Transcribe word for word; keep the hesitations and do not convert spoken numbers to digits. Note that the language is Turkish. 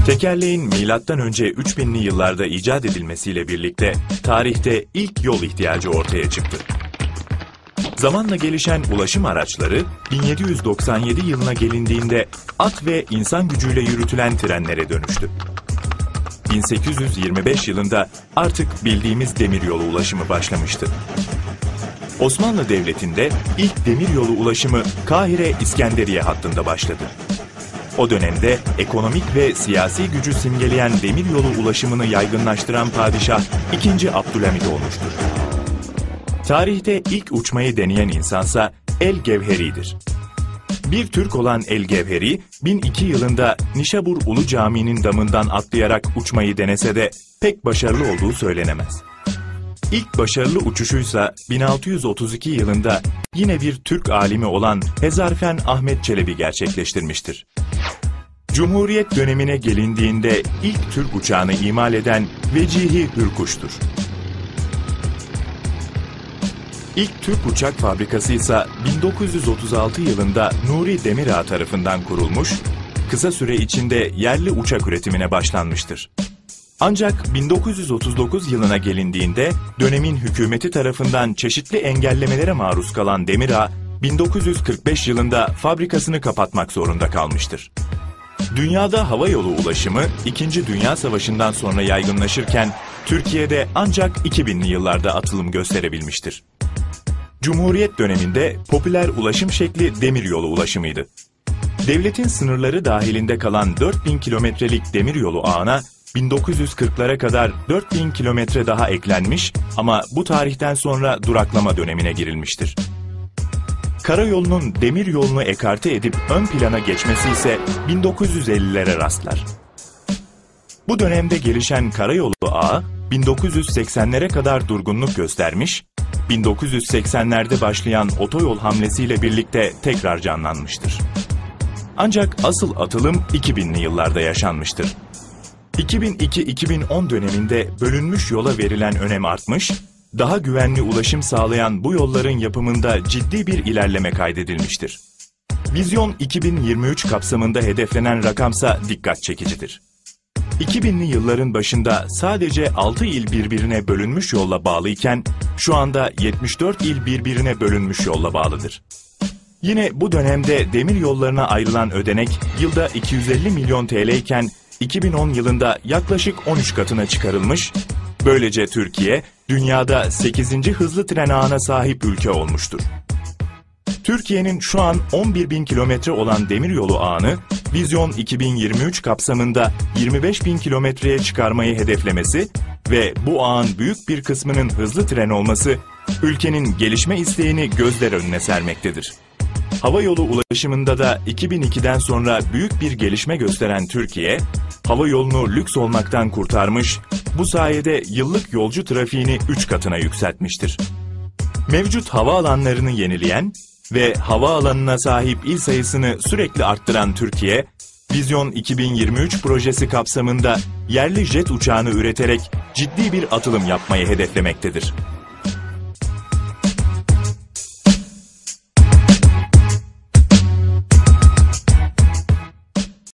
Tekerleğin milattan önce üç binli yıllarda icat edilmesiyle birlikte tarihte ilk yol ihtiyacı ortaya çıktı. Zamanla gelişen ulaşım araçları bin yedi yüz doksan yedi yılına gelindiğinde at ve insan gücüyle yürütülen trenlere dönüştü. bin sekiz yüz yirmi beş yılında artık bildiğimiz demiryolu ulaşımı başlamıştı. Osmanlı Devleti'nde ilk demiryolu ulaşımı Kahire-İskenderiye hattında başladı. O dönemde ekonomik ve siyasi gücü simgeleyen demiryolu ulaşımını yaygınlaştıran padişah ikinci. Abdülhamit olmuştur. Tarihte ilk uçmayı deneyen insansa El-Gevheri'dir. Bir Türk olan El-Gevheri, bin iki yılında Nişabur Ulu Camii'nin damından atlayarak uçmayı denese de pek başarılı olduğu söylenemez. İlk başarılı uçuşuysa bin altı yüz otuz iki yılında yine bir Türk alimi olan Hezarfen Ahmet Çelebi gerçekleştirmiştir. Cumhuriyet dönemine gelindiğinde ilk Türk uçağını imal eden Vecihi Hürkuş'tur. İlk Türk uçak fabrikası ise bin dokuz yüz otuz altı yılında Nuri Demirağ tarafından kurulmuş, kısa süre içinde yerli uçak üretimine başlanmıştır. Ancak bin dokuz yüz otuz dokuz yılına gelindiğinde dönemin hükümeti tarafından çeşitli engellemelere maruz kalan Demirağ, bin dokuz yüz kırk beş yılında fabrikasını kapatmak zorunda kalmıştır. Dünyada hava yolu ulaşımı İkinci Dünya Savaşı'ndan sonra yaygınlaşırken Türkiye'de ancak iki binli yıllarda atılım gösterebilmiştir. Cumhuriyet döneminde popüler ulaşım şekli demiryolu ulaşımıydı. Devletin sınırları dahilinde kalan dört bin kilometrelik demiryolu ağına bin dokuz yüz kırklara kadar dört bin kilometre daha eklenmiş ama bu tarihten sonra duraklama dönemine girilmiştir. Karayolunun demiryolunu ekarte edip ön plana geçmesi ise bin dokuz yüz ellilere rastlar. Bu dönemde gelişen karayolu ağı bin dokuz yüz seksenlere kadar durgunluk göstermiş, bin dokuz yüz seksenlerde başlayan otoyol hamlesiyle birlikte tekrar canlanmıştır. Ancak asıl atılım iki binli yıllarda yaşanmıştır. iki bin iki iki bin on döneminde bölünmüş yola verilen önem artmış, daha güvenli ulaşım sağlayan bu yolların yapımında ciddi bir ilerleme kaydedilmiştir. Vizyon iki bin yirmi üç kapsamında hedeflenen rakamsa dikkat çekicidir. iki binli yılların başında sadece altı il birbirine bölünmüş yolla bağlıyken şu anda yetmiş dört il birbirine bölünmüş yolla bağlıdır. Yine bu dönemde demir yollarına ayrılan ödenek yılda iki yüz elli milyon T L iken iki bin on yılında yaklaşık on üç katına çıkarılmış, böylece Türkiye dünyada sekizinci hızlı tren ağına sahip ülke olmuştur. Türkiye'nin şu an on bir bin kilometre olan demiryolu ağını Vizyon iki bin yirmi üç kapsamında yirmi beş bin kilometreye çıkarmayı hedeflemesi ve bu ağın büyük bir kısmının hızlı tren olması ülkenin gelişme isteğini gözler önüne sermektedir. Havayolu ulaşımında da iki bin ikiden sonra büyük bir gelişme gösteren Türkiye, hava yolunu lüks olmaktan kurtarmış, bu sayede yıllık yolcu trafiğini üç katına yükseltmiştir. Mevcut havaalanlarını yenileyen ve havaalanına sahip il sayısını sürekli arttıran Türkiye, Vizyon iki bin yirmi üç projesi kapsamında yerli jet uçağını üreterek ciddi bir atılım yapmayı hedeflemektedir.